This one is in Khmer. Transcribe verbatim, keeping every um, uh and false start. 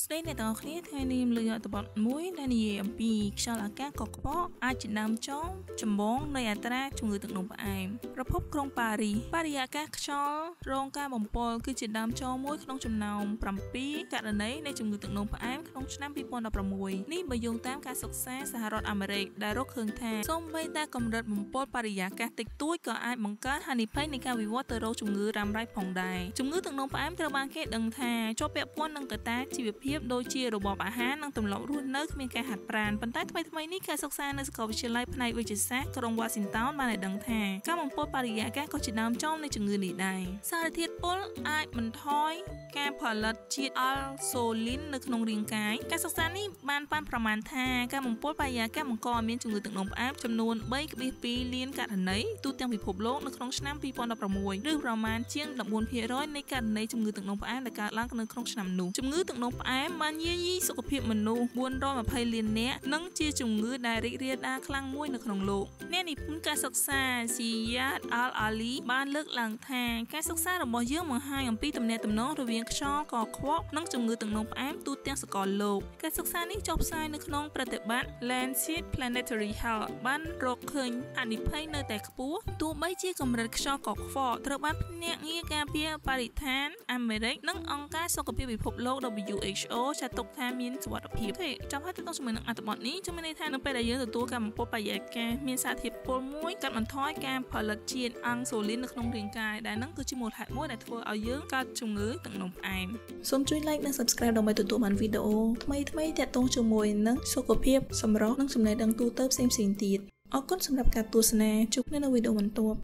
ស្ដីអ្នកទាំងអស់គ្នាថ្ងៃនេះលើអត្ថបទមួយដែលនិយាយអំពីខ្យល់អាកាសកខ្វក់អាចជាដើមចងចម្បងនៃអត្រាជំងឺទឹកនោមផ្អែមប្រភពក្រុងប៉ារីសបរិយាកាសខ្យល់រងការបំពុលគឺជាដើមចងមួយក្នុងចំណោម7ករណីនៃជំងឺទឹកនោមផ្អែមក្នុងឆ្នាំពីរពាន់ដប់ប្រាំមួយនេះបើយោងតាមការសិក្សាសហរដ្ឋអាមេរិកដែលរកឃើញថាសូម្បីតែកម្រិតបំពុលបរិយាកាសតិចតួចក៏អាចបង្កើនហានិភ័យនៃការវិវត្តទៅរកជំងឺរ៉ាំរ៉ៃផងដែរជំងឺទឹកនោមផ្អែមត្រូវបានគេដឹងថាជាប់ពាក់ព័ន្ធនឹងកត្តាជីវភាពដូចជារបបអាហារនិងទម្លាប់រស់នៅគ្មានការហាត់ប្រាណប៉ុន្តែថ្មីថ្មីនេះការសិក្សានៅសាកលវិទ្យាល័យផ្នែកវិទ្យាសាស្ត្រក្រុង Washington បានឲ្យដឹងថាការបំពុលបរិយាកាសក៏ជាដើមចមនៃជំងឺនេះដែរសារធាតុពុលអាចបន្ថយការផលិតជាតិអល់សូលីននៅក្នុងរាងកាយការសិក្សានេះបានប៉ាន់ប្រមាណថាការបំពុលបរិយាកាសបង្កឲ្យមានជំងឺទឹកនោមផ្អែមចំនួន 3.2 លានករណីទូទាំងពិភពលោកនៅក្នុងឆ្នាំពីរពាន់ដប់ប្រាំមួយឬប្រមាណជាង ១៤ភាគរយ នៃករណីជំងឺទឹកនោមផ្អែមដែលកើតឡើងនៅក្នុងឆ្នាំនោះជំងឺទឹកនោមផ្អែមបានយាយីសុខភាពមនុស្សបួនរយម្ភៃលាននាក់និងជាជំងឺដែលរីករាលដាលខ្លាំងមួយនៅក្នុងលោកអ្នកនិពន្ធការសិក្សាស៊ីយ៉ាតអាល់អាលីបានលើកឡើងថាការសិក្សារបស់យើងបង្ហាញអំពីទំនាក់ទំនងរវាងខ្យល់កខ្វក់និងជំងឺទឹកនោមផ្អែមទូទាំងសកលលោកការសិក្សានេះចុះផ្សាយនៅក្នុងប្រតិបត្តិ Lancet Planetary Health បានរកឃើញហានិភ័យនៅតែខ្ពស់ទោះបីជាកម្រិតខ្យល់កខ្វក់ត្រូវបានភ្នាក់ងារការពារបរិស្ថានអាមេរិកនិងអង្គការសុខភាពពិភពលោក W H O ចាត់ទុកថាមានសុវត្ថិភាពទេចាំហើយទៅទៅជាមួយនឹងអត្ថបទនេះខ្ញុំមានន័យថានៅពេលដែលយើងទទួលការបំពុលបរិយាកាសមានសារធាតុពុលមួយកាត់បន្ថយការផលិតជាតិអង់សូលីននៅក្នុងរាងកាយដែលនឹងគឺជាមូលហេតុមួយដែលធ្វើឲ្យយើងកើតជំងឺទឹកនោមផ្អែមសូមជួយ like និង subscribe ដើម្បីទទួលបានវីដេអូថ្មីៗទាក់ទងជាមួយនឹងសុខភាពសម្រស់និងចំណេះដឹងទូទៅផ្សេងៗទៀតអរគុណសម្រាប់ការទស្សនាជួបគ្នានៅវីដេអូបន្ទាប់